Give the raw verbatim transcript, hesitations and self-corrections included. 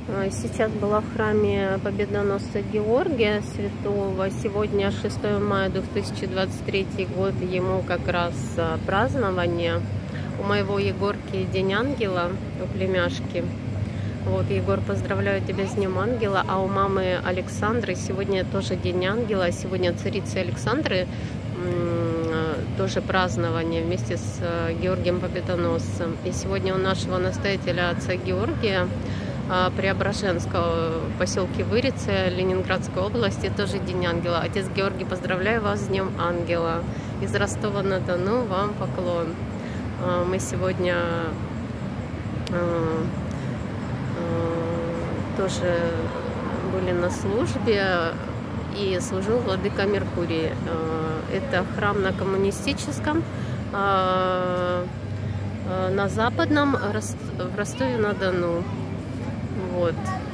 Сейчас была в храме Победоносца Георгия Святого. Сегодня шестое мая две тысячи двадцать третий год, ему как раз празднование. У моего Егорки День Ангела, у племяшки. Вот, Егор, поздравляю тебя с Днем Ангела. А у мамы Александры сегодня тоже День Ангела. Сегодня царицы Александры тоже празднование вместе с Георгием Победоносцем. И сегодня у нашего настоятеля отца Георгия Преображенского в поселке Вырице Ленинградской области тоже День Ангела. Отец Георгий, поздравляю вас с Днем Ангела. Из Ростова-на-Дону вам поклон. Мы сегодня тоже были на службе, и служил владыка Меркурий. Это храм на Коммунистическом, на Западном, в Ростове-на-Дону. Вот.